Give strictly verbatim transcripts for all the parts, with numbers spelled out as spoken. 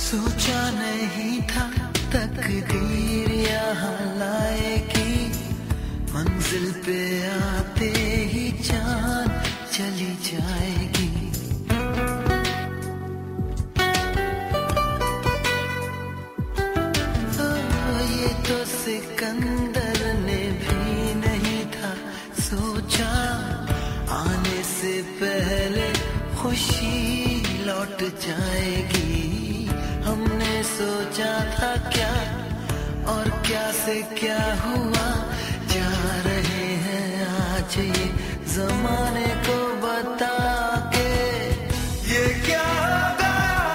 सोचा नहीं था तकदीर यहाँ लाएगी, मंजिल पे आते ही जान चली जाएगी। ओ, ये तो सिकंदर ने भी नहीं था सोचा, आने से पहले खुशी लौट जाएगी। हमने सोचा था क्या और क्या से क्या हुआ, जा रहे हैं आज ये जमाने को बता के। ये क्या होगा,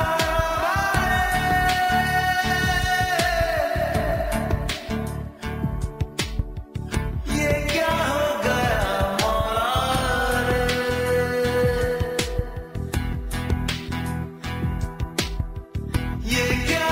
ये क्या हो गया मौला रे, ये क्या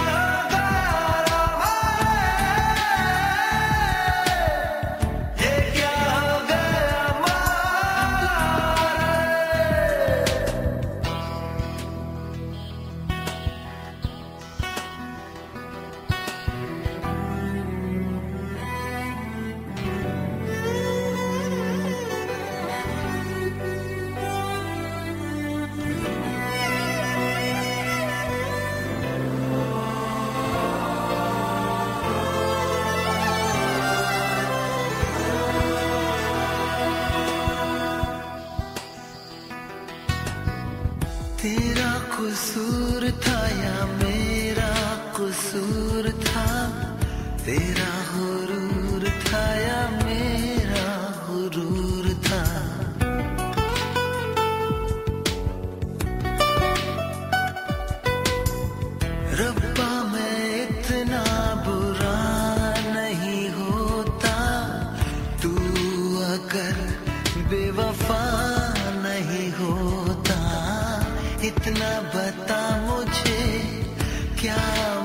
तेरा कसूर था या मेरा कसूर था, तेरा हुरूर था या मेरा हुरूर था। रब्बा मैं इतना बुरा नहीं होता, तू अगर बेवफा नहीं होता। इतना बता मुझे क्या